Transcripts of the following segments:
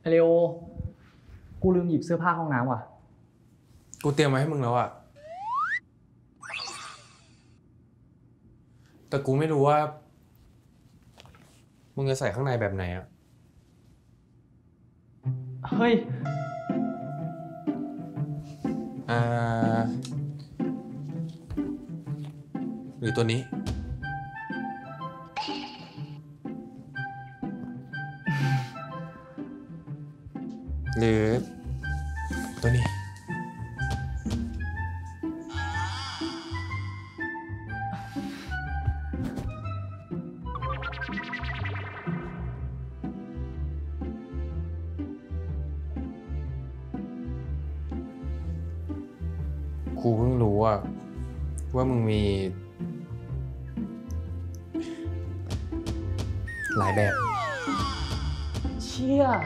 เร็วกูลืมหยิบเสื้อผ้าห้องน้ำว่ะกูเตรียมมาให้มึงแล้วอะแต่กูไม่รู้ว่ามึงจะใส่ข้างในแบบไหนอะเฮ้ยอ่าหรือตัวนี้หรือตัวนี้กูเพิ่งรู้ว่ามึงมีหลายแบบเชี่ย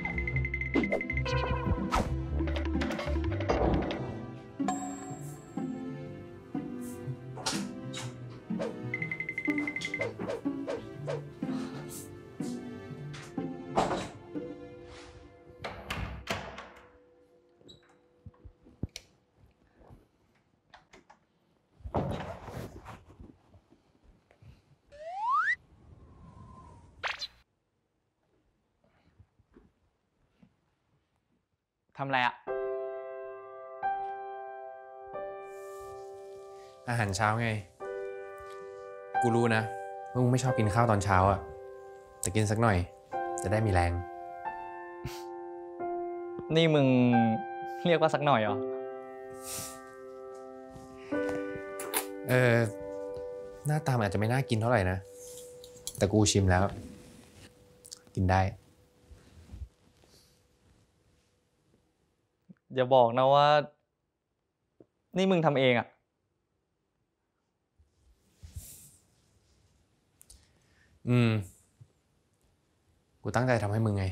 ทำอะไรอะอาหารเช้าไงกูรู้นะว่ามึงไม่ชอบกินข้าวตอนเช้าอะแต่กินสักหน่อยจะได้มีแรงนี่มึงเรียกว่าสักหน่อยเหรอเออหน้าตามนอาจจะไม่น่ากินเท่าไหร่นะแต่กูชิมแล้วกินได้อย่าบอกนะว่านี่มึงทำเองอะกูตั้งใจทำให้มึงไง